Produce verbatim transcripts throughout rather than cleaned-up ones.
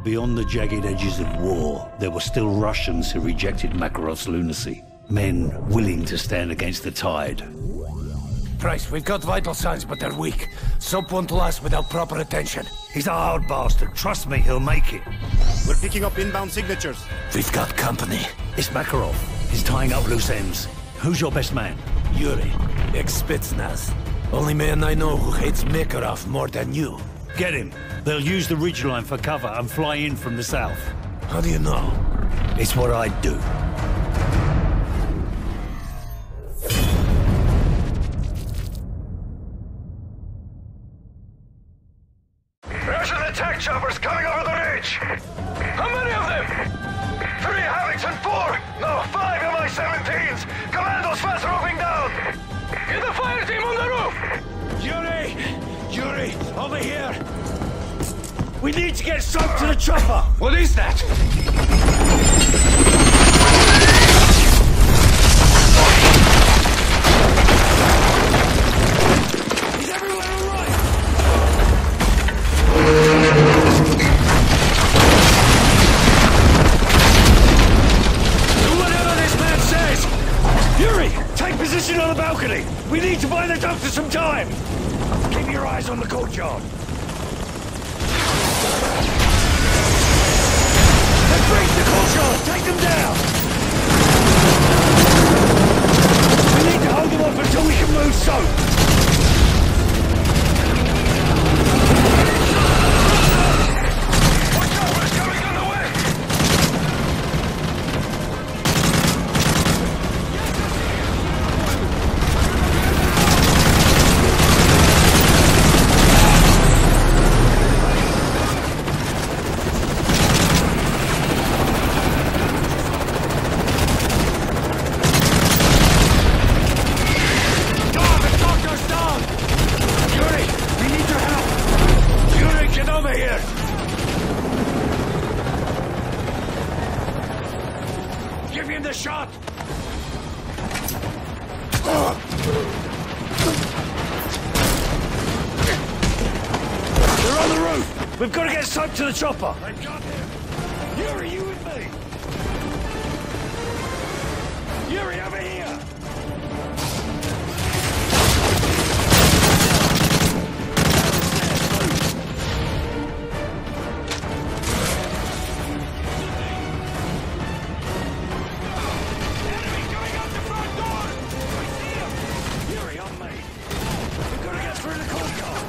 Beyond the jagged edges of war, there were still Russians who rejected Makarov's lunacy. Men willing to stand against the tide. Price, we've got vital signs, but they're weak. Soap won't last without proper attention. He's a hard bastard. Trust me, he'll make it. We're picking up inbound signatures. We've got company. It's Makarov. He's tying up loose ends. Who's your best man? Yuri, ex-Spetsnaz. Only man I know who hates Makarov more than you. Get him. They'll use the ridgeline for cover and fly in from the south. How do you know? It's what I'd do. Russian attack choppers coming over the ridge! How many of them? Three Havix and four! No, five M I seventeens! Commandos fast roping down! Get the fire team on the roof! Yuri! Yuri! Over here! We need to get soap to the chopper! What is that? Is everyone alright? Do whatever this man says! Yuri! Take position on the balcony! We need to buy the doctor some time! Keep your eyes on the courtyard! Let's breach the courtyard! Take them down! We need to hold them off until we can move soap! Watch out, what's coming on the way! We've got to get soap to the chopper! I got him! Yuri, you with me? Yuri, over here! Enemy coming out the front door! I see him! Yuri, on me! We've got to get through the courtyard!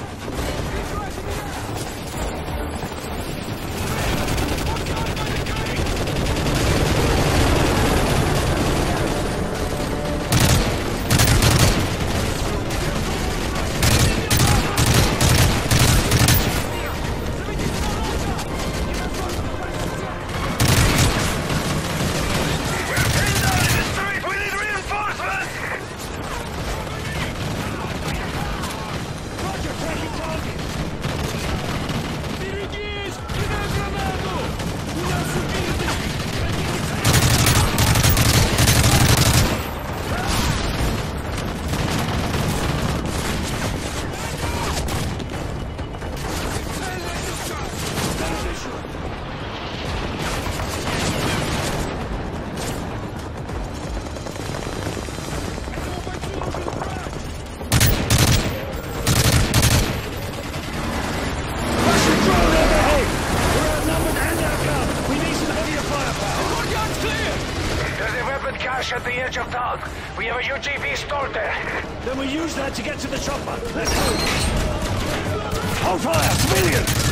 At the edge of town. We have a U G V stored there. Then we use that to get to the chopper. Let's move! Hold fire! Civilians!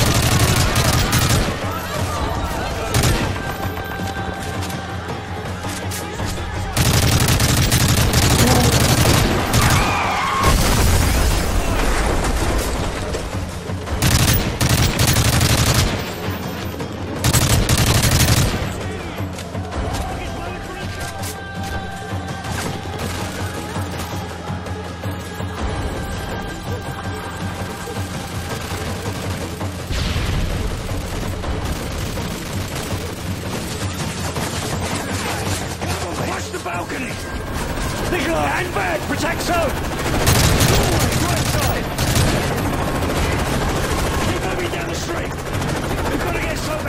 balcony! Nikolai, hang back! Protect zone! Doorway, right side! Keep moving down the street! We've got to get some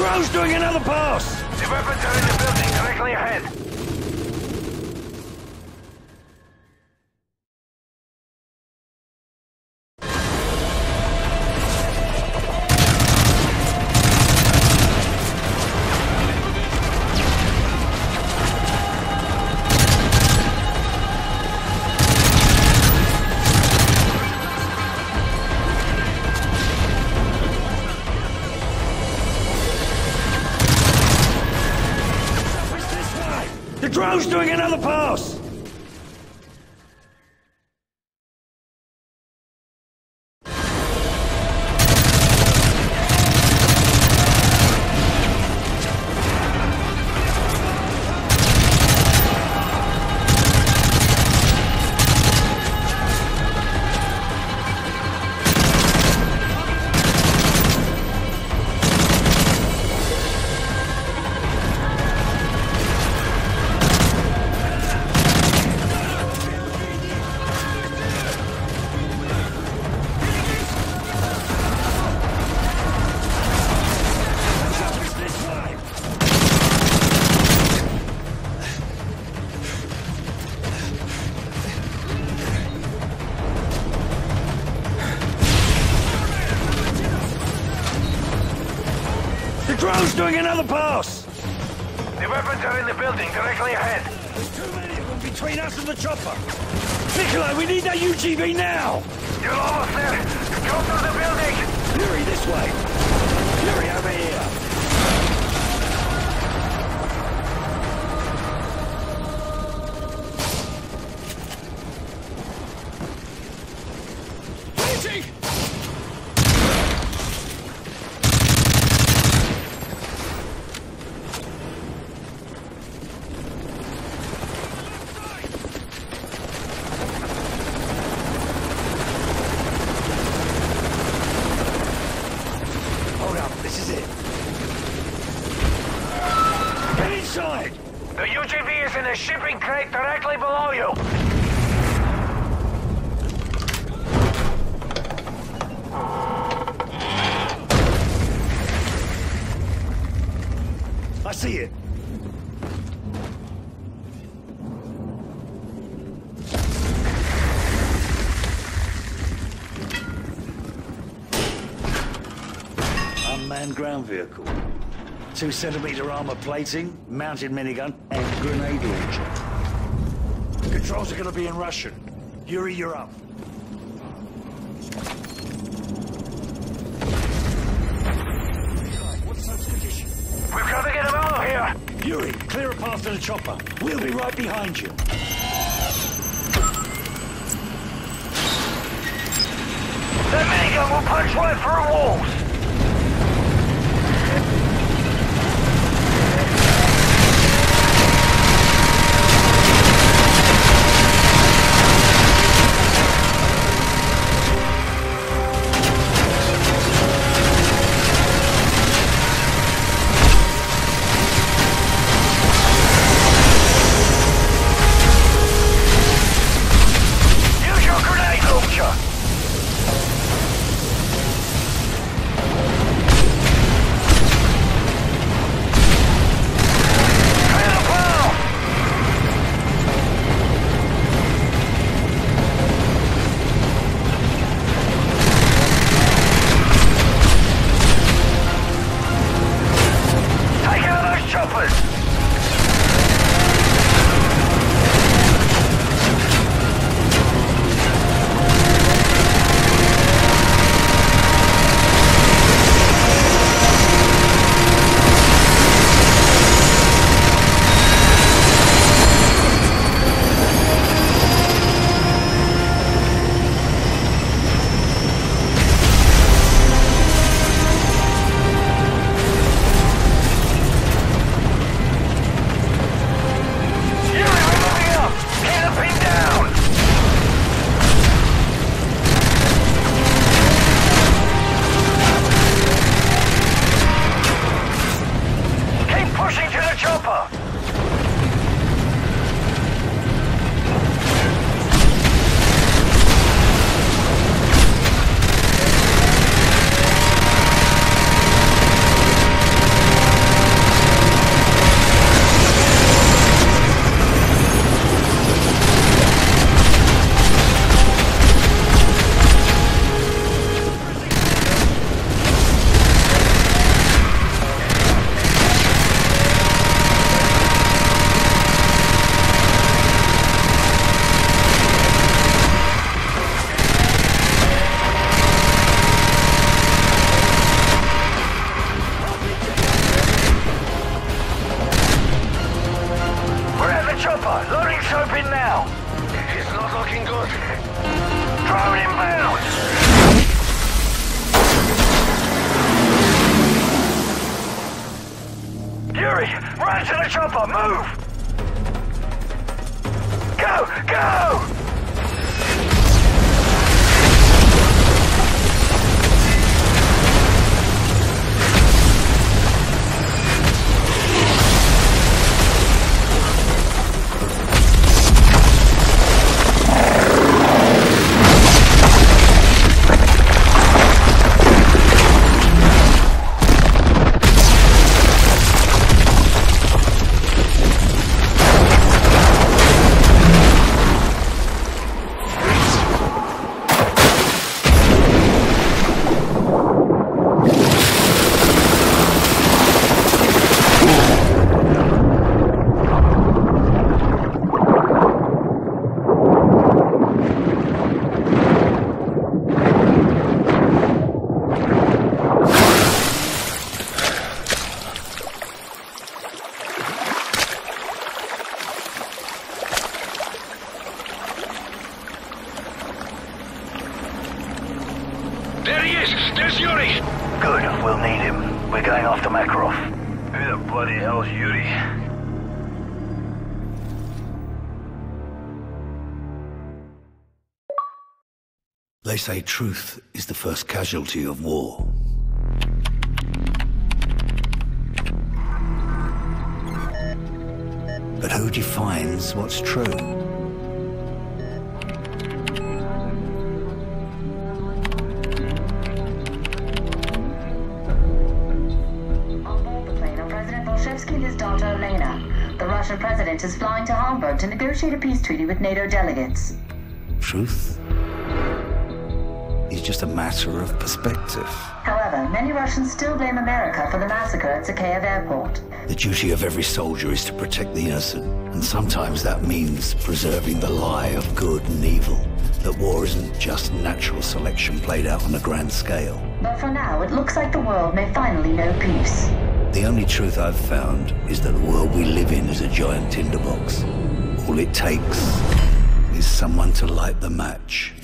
drone's doing another pass! The weapons are in the building directly ahead. The drone's doing another pass! The drone's doing another pass! The weapons are in the building directly ahead. There's too many of them between us and the chopper! Nikolai, we need that U G V now! You're almost there. Go through the building. Yuri, this way! Yuri, over here! Waiting! The U G V is in a shipping crate directly below you. I see it. Unmanned ground vehicle. Two centimeter armor plating, mounted minigun, and grenade launcher. Controls are gonna be in Russian. Yuri, you're up. What's Soap's condition? We've got to get him out of here. Yuri, clear a path to the chopper. We'll be right behind you. That minigun will punch right through walls. Yuri! Run to the chopper! Move! Go! Go! There he is! There's Yuri! Good, we'll need him. We're going after Makarov. Who the bloody hell's Yuri? They say truth is the first casualty of war. But who defines what's true? His daughter Elena. The Russian president is flying to Hamburg to negotiate a peace treaty with NATO delegates. Truth is just a matter of perspective. However, many Russians still blame America for the massacre at Zakhaev Airport. The duty of every soldier is to protect the innocent, and sometimes that means preserving the lie of good and evil. That war isn't just natural selection played out on a grand scale. But for now, it looks like the world may finally know peace. The only truth I've found is that the world we live in is a giant tinderbox. All it takes is someone to light the match.